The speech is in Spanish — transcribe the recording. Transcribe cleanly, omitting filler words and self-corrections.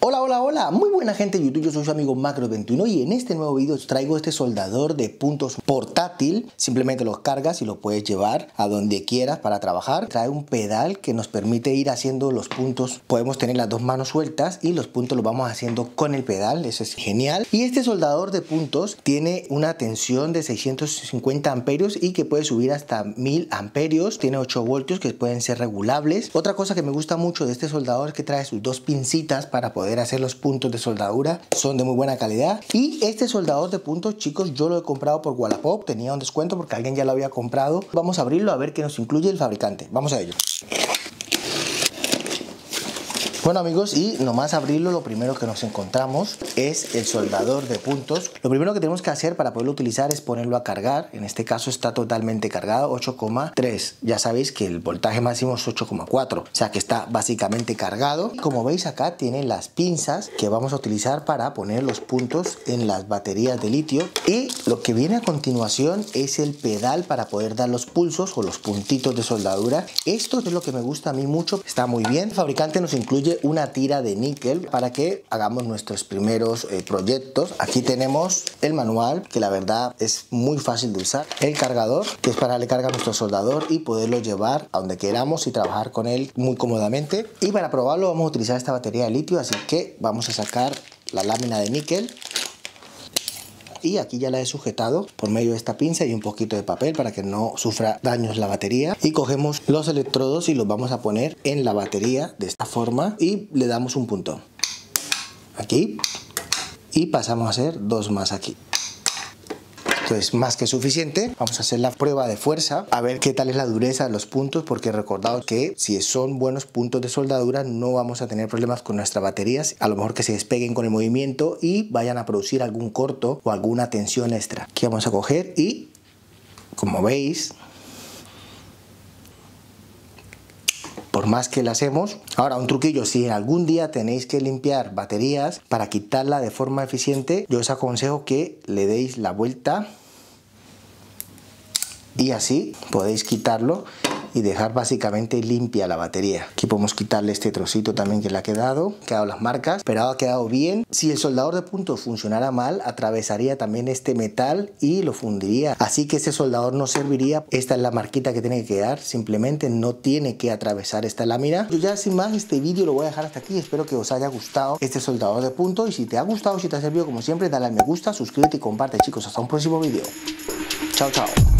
Hola, hola, hola, muy buena gente de YouTube, yo soy su amigo Macro21 y en este nuevo video os traigo este soldador de puntos portátil. Simplemente los cargas y lo puedes llevar a donde quieras para trabajar. Trae un pedal que nos permite ir haciendo los puntos, podemos tener las dos manos sueltas y los puntos los vamos haciendo con el pedal, eso es genial. Y este soldador de puntos tiene una tensión de 650 amperios y que puede subir hasta 1000 amperios, tiene 8 voltios que pueden ser regulables. Otra cosa que me gusta mucho de este soldador es que trae sus dos pincitas para poder hacer los puntos de soldadura, son de muy buena calidad. Y este soldador de puntos, chicos, yo lo he comprado por Wallapop, tenía un descuento porque alguien ya lo había comprado. Vamos a abrirlo a ver qué nos incluye el fabricante, vamos a ello. Bueno amigos, y nomás abrirlo, lo primero que nos encontramos es el soldador de puntos. Lo primero que tenemos que hacer para poderlo utilizar es ponerlo a cargar. En este caso está totalmente cargado, 8,3. Ya sabéis que el voltaje máximo es 8,4, o sea que está básicamente cargado. Como veis acá tiene las pinzas que vamos a utilizar para poner los puntos en las baterías de litio. Y lo que viene a continuación es el pedal para poder dar los pulsos o los puntitos de soldadura. Esto es lo que me gusta a mí mucho, está muy bien. El fabricante nos incluye una tira de níquel para que hagamos nuestros primeros proyectos. Aquí tenemos el manual, que la verdad es muy fácil de usar, el cargador, que es para darle carga a nuestro soldador y poderlo llevar a donde queramos y trabajar con él muy cómodamente. Y para probarlo vamos a utilizar esta batería de litio, así que vamos a sacar la lámina de níquel. Y aquí ya la he sujetado por medio de esta pinza y un poquito de papel para que no sufra daños la batería. Y cogemos los electrodos y los vamos a poner en la batería de esta forma y le damos un puntón aquí y pasamos a hacer dos más aquí. Entonces, más que suficiente. Vamos a hacer la prueba de fuerza, a ver qué tal es la dureza de los puntos, porque recordad que si son buenos puntos de soldadura no vamos a tener problemas con nuestras baterías, a lo mejor que se despeguen con el movimiento y vayan a producir algún corto o alguna tensión extra. Aquí vamos a coger y, como veis, por más que la hacemos. Ahora, un truquillo: si algún día tenéis que limpiar baterías para quitarla de forma eficiente, yo os aconsejo que le deis la vuelta y así podéis quitarlo y dejar básicamente limpia la batería. Aquí podemos quitarle este trocito también que le ha quedado las marcas, pero ha quedado bien. Si el soldador de puntos funcionara mal, atravesaría también este metal y lo fundiría, así que este soldador no serviría. Esta es la marquita que tiene que quedar, simplemente no tiene que atravesar esta lámina. Yo ya sin más este vídeo lo voy a dejar hasta aquí. Espero que os haya gustado este soldador de puntos y si te ha gustado, si te ha servido, como siempre, dale al me gusta, suscríbete y comparte, chicos. Hasta un próximo vídeo. Chao, chao.